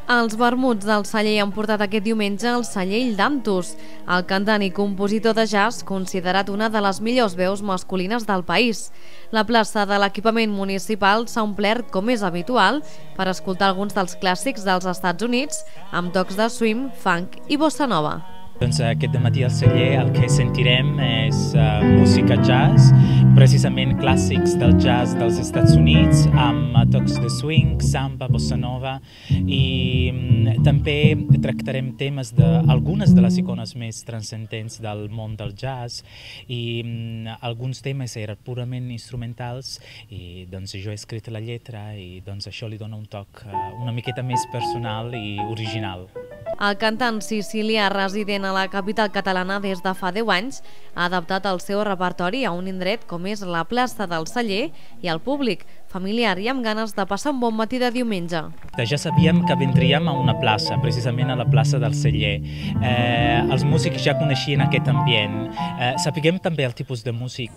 Els vermuts del celler han portat aquest diumenge el celler d'Antus, el cantant i compositor de jazz considerat una de les millors veus masculines del país. La plaça de l'equipament municipal s'ha omplert, com és habitual, per escoltar alguns dels clàssics dels Estats Units amb tocs de swing, funk i bossa nova. Doncs aquest dematí al celler el que sentirem és música jazz, precisament clàssics del jazz dels Estats Units, amb tocs de swing, samba, bossa nova, i també tractarem temes d'algunes de les icones més transcendents del món del jazz, i alguns temes eren purament instrumentals, i doncs jo he escrit la lletra i doncs això li dona un toc una miqueta més personal i original. El cantant sicilià resident a la capital catalana des de fa 10 anys ha adaptat el seu repertori a un indret com és la plaça del celler i al públic, familiar i amb ganes de passar un bon matí de diumenge. Ja sabíem que vindríem a una plaça, precisament a la plaça del celler. Els músics ja coneixien aquest ambient. Sapiguem també el tipus de músic,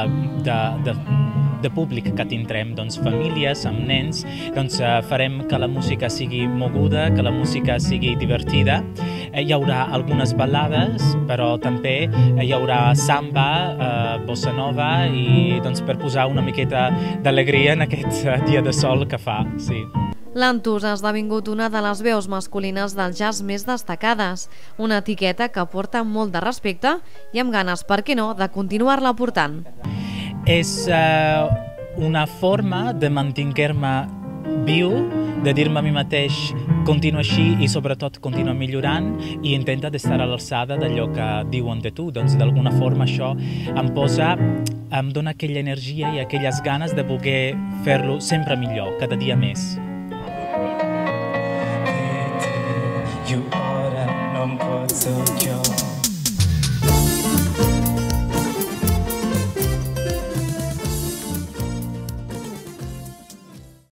de públic que tindrem, doncs famílies amb nens, doncs farem que la música sigui moguda, que la música sigui divertida. Hi haurà algunes balades, però també hi haurà samba, bossa nova, i doncs per posar una miqueta d'alegria en aquest dia de sol que fa. Sí. L'Antus ha esdevingut una de les veus masculines del jazz més destacades, una etiqueta que porta molt de respecte i amb ganes, per què no, de continuar-la portant. És una forma de mantenir-me viu, de dir-me a mi mateix continua així i sobretot continua millorant i intenta d'estar a l'alçada d'allò que diuen de tu. Doncs d'alguna forma això em dona aquella energia i aquelles ganes de voler fer-lo sempre millor, cada dia més. Io ora non posso